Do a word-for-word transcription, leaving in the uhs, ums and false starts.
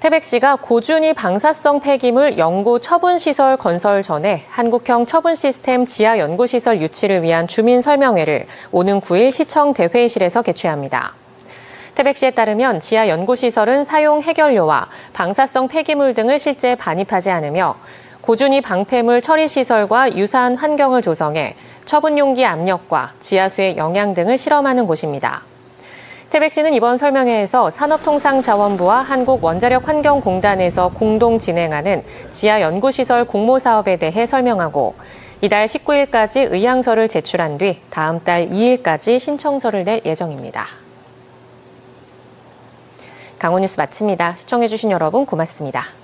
태백시가 고준위 방사성 폐기물 연구 처분시설 건설 전에 한국형 처분 시스템 지하 연구시설 유치를 위한 주민 설명회를 오는 구 일 시청 대회의실에서 개최합니다. 태백시에 따르면 지하 연구시설은 사용 해결료와 방사성 폐기물 등을 실제 반입하지 않으며 고준위 방패물 처리 시설과 유사한 환경을 조성해 처분 용기 압력과 지하수의 영향 등을 실험하는 곳입니다. 태백시는 이번 설명회에서 산업통상자원부와 한국원자력환경공단에서 공동 진행하는 지하연구시설 공모사업에 대해 설명하고 이달 십구 일까지 의향서를 제출한 뒤 다음 달 이 일까지 신청서를 낼 예정입니다. 강원뉴스 마칩니다. 시청해주신 여러분 고맙습니다.